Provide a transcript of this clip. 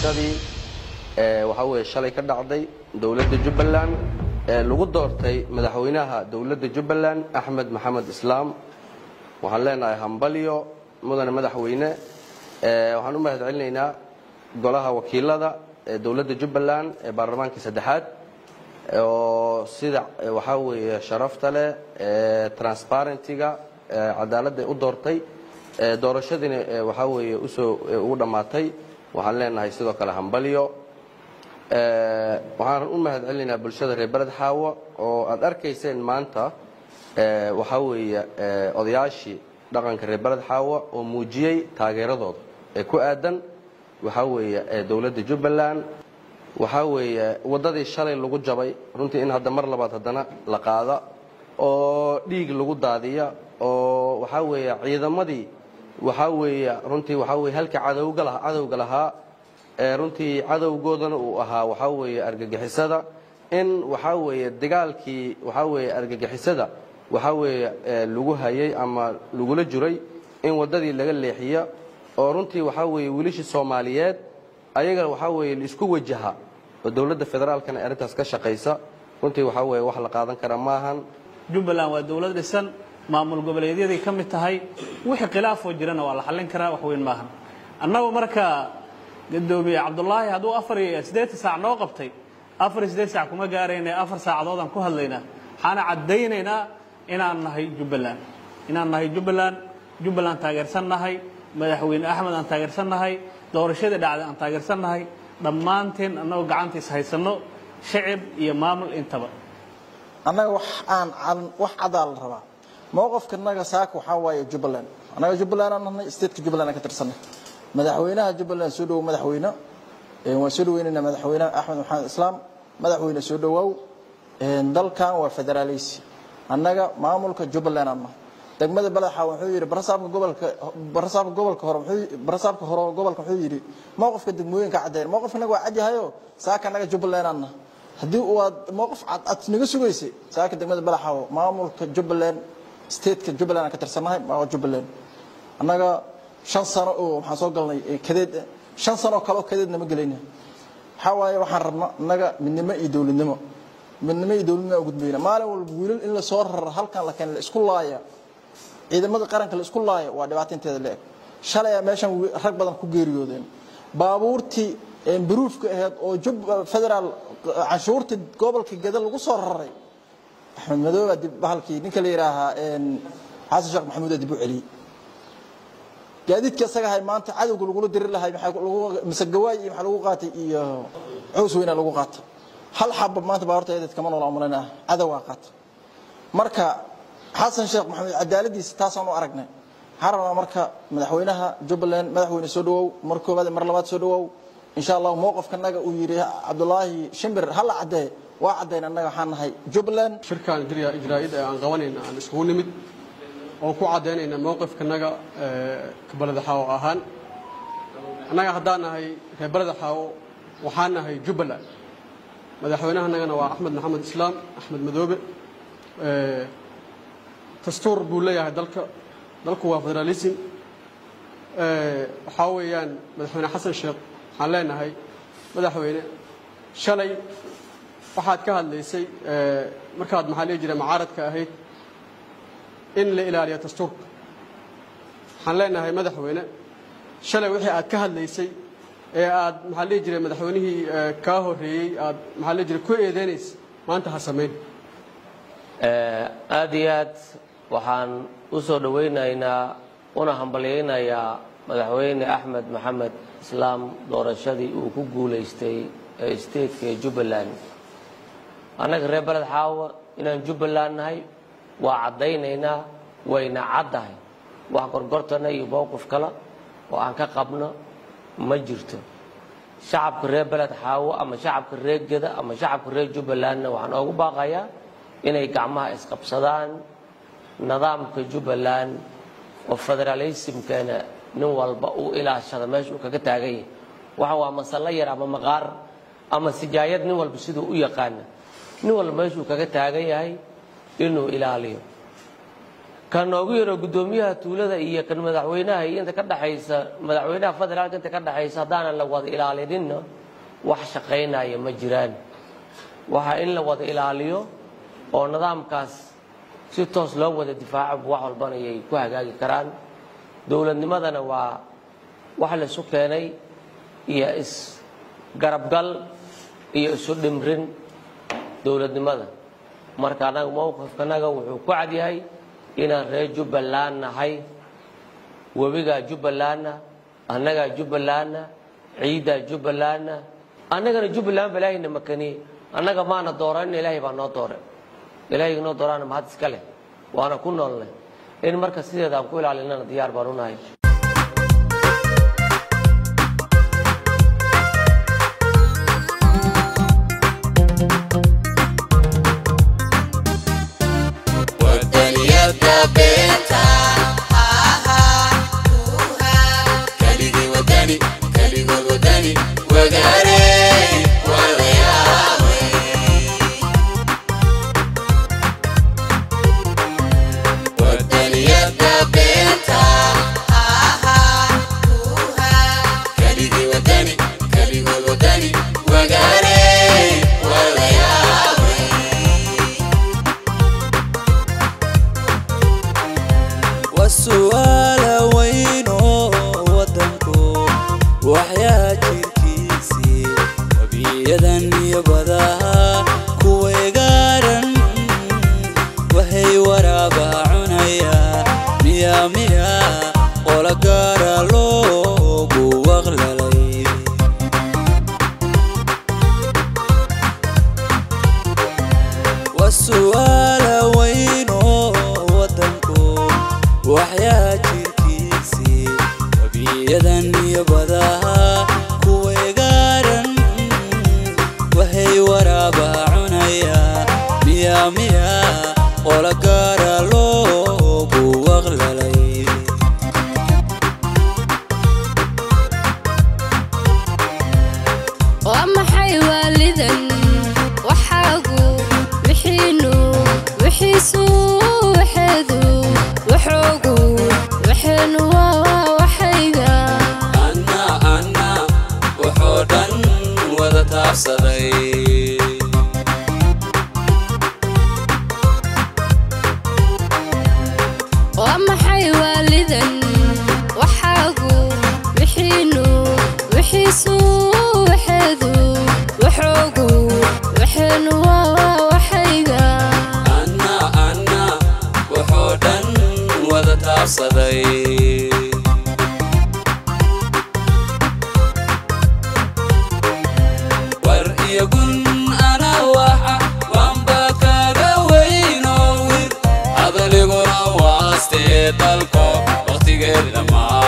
doorashadii waxa weeye shalay ka dhacday dawladda Jubbaland lagu doortay madaxweynaha dawladda Jubbaland Axmed Maxamed Islaam waxaan leenahay hambaliyo mudane madaxweyne waxaan u mahadcelinaynaa golaha wakiilada dawladda Jubbaland ee baarlamaanka saddexaad oo sida waxa weeye sharafta leh transparentiga cadaaladda u doortay doorashadina waxa weeye ugu dhamaatay waxaan leenahay sidoo kale hambaliyo waxaan u mahadcelinaynaa bulshada reer Beled Xaawo oo aad arkayseen maanta waxa weeye odayaashii dhaqanka reer Beled Xaawo oo muujiyay taageeradooda ee ku aadan waxa weeye dawladda Jubbaland waxa weeye wadadii shalay lagu jabay runtii in hadda mar labaad hadana la qaada oo dhiig lagu daadiya oo waxa weeye ciidamadii waxa weeye runtii waxa weeye halka cadawga lahaa runtii cadawgoodana uu ahaa waxa weeye argagixisada in waxa weeye dagaalkii waxa weeye argagixisada waxa weeye lagu hayay ama lagu la jiray in wadadii laga leexiyo oo runtii waxa weeye wiilashii Soomaaliyeed ayaga waxa weeye isku wajaha oo dawladda federaalkana arintaas ka shaqeysa runtii waxa weeye wax la qaadan kara maahan Jubbaland waa dawlad dhisan maamul goboleedyadii ka mid tahay wixii khilaaf oo jirana waa la xallin karaa wax weyn maahan annagu marka gadoomiye Cabdullaahi haduu 4 saac noo qabtay 4 saac kuma gaarayna 4 saacadood aan ku hadlaynaa waxaan cadeynaynaa inaan nahay Jubbaland taageersanahay madaxweyne Axmed aan taageersanahay doorashada dhacday aan taageersanahay dhamaanteen annagu gacantiis haysano shacab iyo maamul intaba annaga wax cadaal rabaa mowqifkanaga saaka waxa waaye Jubbaland annaga Jubbaland aan nahay state Jubbaland ka tirsanay madaxweynaha Jubbaland soo dhaw madaxweyne waa soo dhaweynaa madaxweynaha Axmed Maxamed Islaam madaxweyne soo dhawow dalkan waa federaalisi annaga maamulka Jubbaland aan nahay degmada Beled Xaawo wuxuu yiri barasaabka gobolka wuxuu yiri mowqifka degmooyinka cadeyn mowqifkanaga waa cajahayo saaka annaga Jubbaland aan nahay hadii uu mowqif cad naga sugaysay saaka degmada Beled Xaawo maamulka Jubbaland state Jubbaland ka tirsanahay ma Jubbaland annaga 5 sano oo waxaan soo galnay kadeed 5 sano kale oo kadeedna ma galayna waxa waaye waxaan rabnaa annaga midnimo iyo dawladnimo ugu gudbayna maalin walba wiilal in la soo rarar halkan la keen la isku laaya ciidamada qaranka la isku laaya waa dhibaateynteeda leeg shalay meeshan rag badan ku geeriyoodeen baabuurtii buruufka ahayd oo federal cashuurtii gobolka Gada lagu soo raray Axmed Madoobe dib bahalkii ninka la yiraahaa Xasan Sheekh Maxamuud dib u celi gaadiidka asaga hay maanta cadawga lagu diri lahay maxay lagu masagawaay iyo waxa lagu qaatay iyo coos weyn lagu qaatay hal xabba maanta baabuurteeda kama nool amalana cadawa qaat marka Xasan Sheekh Maxamuud cadaaladiisa taas aan u aragnay harana marka madaxweynaha Jubbaland madaxweyne soo dhawow markoobaad mar labaad soo dhawow insha Allah mowqifkanaga uu yiri Cabdullaahi Shimbir hal cadee waa cadeen annaga waxaan nahay Jubbaland shirkaan ijraa'id aan qabanayna aan isku nimid oo ku cadeynayna mowqifkanaga ka Beled Xaawo ahaan annaga haddaan nahay reer Beled Xaawo waxaan nahay Jubbaland madaxweynahanagana waa Axmed Maxamed Islaam Axmed Madoobe dastuur buu leeyahay dalku waa federalism waxa weeyaan madaxweyne Xasan Sheekh waxaan leenahay madaxweyne shalay waxaad ka hadlaysay markaad maxaa la jiray mucaaradka ahayd in la ilaaliyo dastuurka waxaan leenahay madaxweyne shalay wixii aad ka hadlaysay ee aad maxaa la jiray madaxweynihii ka horeeyay aad maxaa la jiray ku eedeynaysa maanta ha sameyn aad iyo aad waxaan u soo dhaweynaynaa una hambaleynayaa madaxweyne Axmed Maxamed Islaam doorashadii uu ku guuleystay state Jubbaland anaga reer Beled Xaawo inaan Jubbaland nahay waa cadeynaynaa wayna cadahay wax gorgortana iyo mowqif kala oo aan ka qabno ma jirto shacabka reer Beled Xaawo ama shacabka reer Gada ama shacabka reer Jubbaland waxaan ugu baaqayaa inay gacmaha isqabsadaan nidaamka Jubbaland oo federalismkana nin walba uu ilaashado meesha uu kaga taagay waxa waa mas'ala yar ama maqaar ama sijaayad nin walba sidoo u yaqaan nin walba meesha uu kaga taagan yahay inuu ilaaliyo kan noogu yaro gudoomiyaha tuulada iyo kan madaxweynaha iyo inta ka dhaxaysa madaxweynaha federaalka inta ka dhaxaysa hadaan la wada ilaalinin wax shaqeynaya ma jiraan waxa in la wada ilaaliyo oo nidaamkaas si toos loo wada difaaco wax walbana ay ku hagaagi karaan dawladnimadana waa wax la soo keenay iyo is garabgal iyo isu dhimrin dawladnimada marka anaga mowqifkanaga wuxuu ku cad yahay inaan reer Jubbaland nahay wabiga Jubbaland annaga Jubbaland ciida Jubbaland annagana Jubbaland balaayna makani annaga maana dooran Ilaahay baa noo dooray Ilaahay noo doorana mahad iska leh waana ku noolnay in marka sideeda aan ku ilaalinana diyaar baan u nahay dalko waqtigeeda ma